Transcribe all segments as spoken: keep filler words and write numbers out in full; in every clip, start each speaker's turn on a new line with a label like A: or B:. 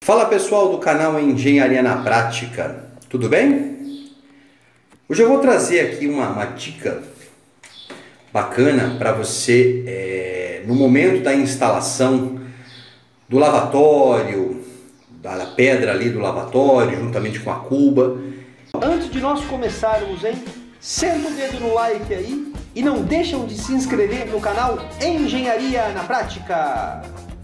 A: Fala pessoal do canal Engenharia na Prática, tudo bem? Hoje eu vou trazer aqui uma, uma dica bacana para você é, no momento da instalação do lavatório, da pedra ali do lavatório, juntamente com a cuba.
B: Antes de nós começarmos, hein? Senta o dedo no like aí e não deixam de se inscrever no canal Engenharia na Prática.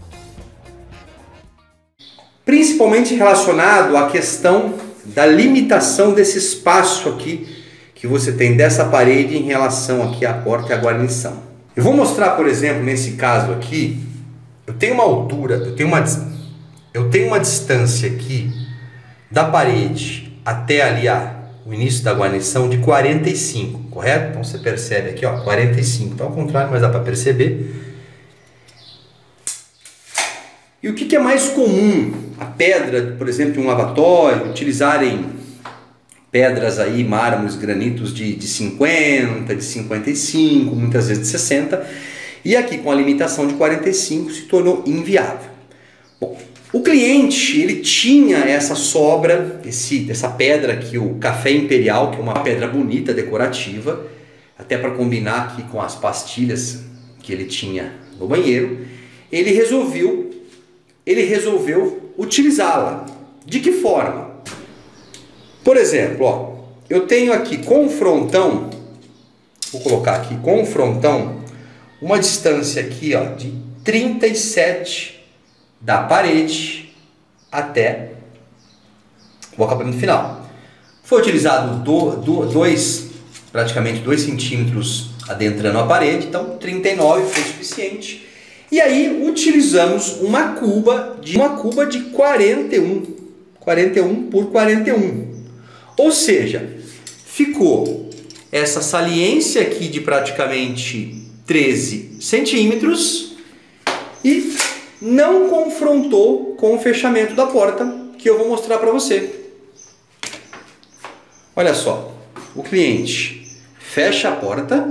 A: Principalmente relacionado à questão da limitação desse espaço aqui que você tem dessa parede em relação aqui à porta e à guarnição. Eu vou mostrar, por exemplo, nesse caso aqui, eu tenho uma altura, eu tenho uma, eu tenho uma distância aqui da parede até ali a, o início da guarnição de quarenta e cinco, correto? Então você percebe aqui, ó, quarenta e cinco, então ao contrário, mas dá para perceber. E o que, que é mais comum? A pedra, por exemplo, de um lavatório, utilizarem pedras aí, mármores, granitos de, de cinquenta, de cinquenta e cinco, muitas vezes de sessenta, e aqui com a limitação de quarenta e cinco se tornou inviável. Bom, o cliente, ele tinha essa sobra, esse, essa pedra aqui, o Café Imperial, que é uma pedra bonita, decorativa, até para combinar aqui com as pastilhas que ele tinha no banheiro, ele resolveu ele resolveu utilizá-la. De que forma? Por exemplo, ó, eu tenho aqui com o frontão, vou colocar aqui com o frontão, uma distância aqui, ó, de trinta e sete da parede até o acabamento final. Foi utilizado do, do, dois, praticamente dois centímetros adentrando a parede, então trinta e nove foi suficiente. E aí utilizamos uma cuba de uma cuba de quarenta e um, quarenta e um por quarenta e um. Ou seja, ficou essa saliência aqui de praticamente treze centímetros e não confrontou com o fechamento da porta, que eu vou mostrar para você. Olha só, o cliente fecha a porta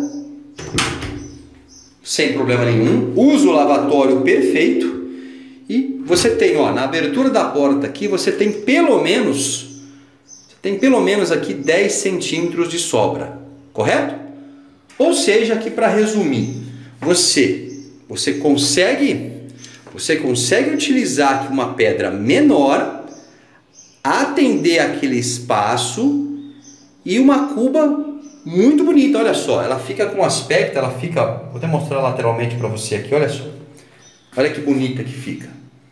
A: sem problema nenhum, usa o lavatório perfeito e você tem, ó, na abertura da porta aqui, você tem pelo menos, você tem pelo menos aqui dez centímetros de sobra, correto? Ou seja, aqui para resumir, você, você consegue, você consegue utilizar aqui uma pedra menor, atender aquele espaço e uma cuba muito bonita, olha só, ela fica com aspecto, ela fica, vou até mostrar lateralmente para você aqui, olha só, olha que bonita que fica,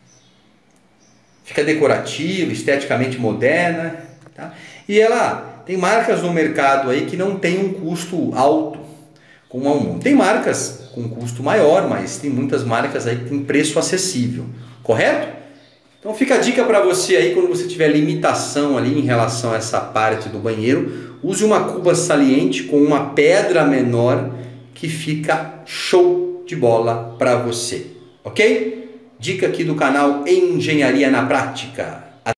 A: fica decorativa, esteticamente moderna, tá? E ela tem marcas no mercado aí que não tem um custo alto, como a um, tem marcas com custo maior, mas tem muitas marcas aí que tem preço acessível, correto? Então fica a dica para você aí, quando você tiver limitação ali em relação a essa parte do banheiro, use uma cuba saliente com uma pedra menor que fica show de bola para você, ok? Dica aqui do canal Engenharia na Prática.